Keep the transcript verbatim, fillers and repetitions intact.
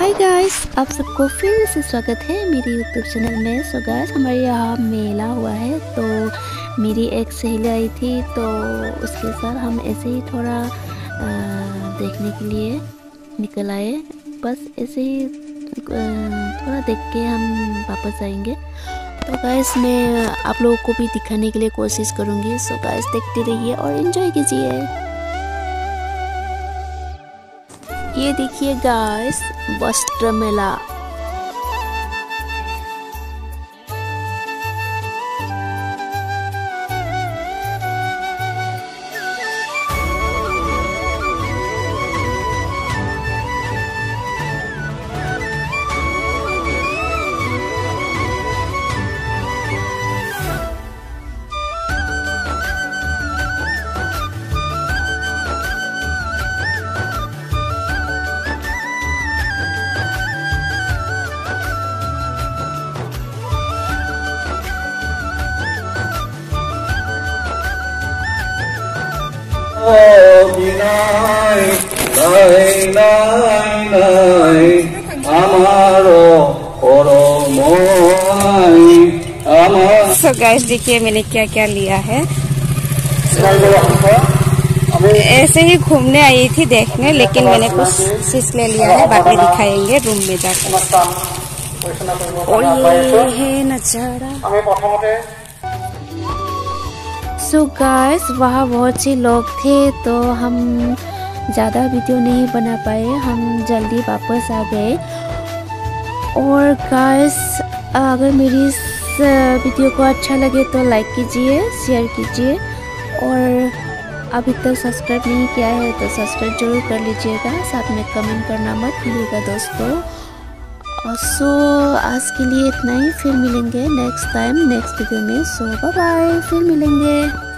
Hi guys, आप सबको फिर से स्वागत है मेरी यूट्यूब चैनल में। सो गाइस, हमारे यहाँ मेला हुआ है तो मेरी एक सहेली आई थी तो उसके साथ हम ऐसे ही थोड़ा आ, देखने के लिए निकल आए। बस ऐसे ही आ, थोड़ा देख के हम वापस आएंगे। तो गाइस, मैं आप लोगों को भी दिखाने के लिए कोशिश करूँगी। सो गाइस, देखते रहिए और एंजॉय कीजिए। ये देखिए गाइस, वस्त्र मेला। सो गाइस, देखिए मैंने क्या क्या लिया है। ऐसे ही घूमने आई थी देखने, लेकिन मैंने कुछ चीज ले लिया है, बाद में दिखाएंगे रूम में जाकर। और ये है नजारा। सो गाइस, वहाँ बहुत से लोग थे तो हम ज़्यादा वीडियो नहीं बना पाए, हम जल्दी वापस आ गए। और गाइस, अगर मेरी इस वीडियो को अच्छा लगे तो लाइक कीजिए, शेयर कीजिए, और अभी तक सब्सक्राइब नहीं किया है तो सब्सक्राइब जरूर कर लीजिएगा। साथ में कमेंट करना मत भूलिएगा दोस्तों। सो आज के लिए इतना ही, फिर मिलेंगे नेक्स्ट टाइम नेक्स्ट वीडियो में। सो बाय बाय, फिर मिलेंगे।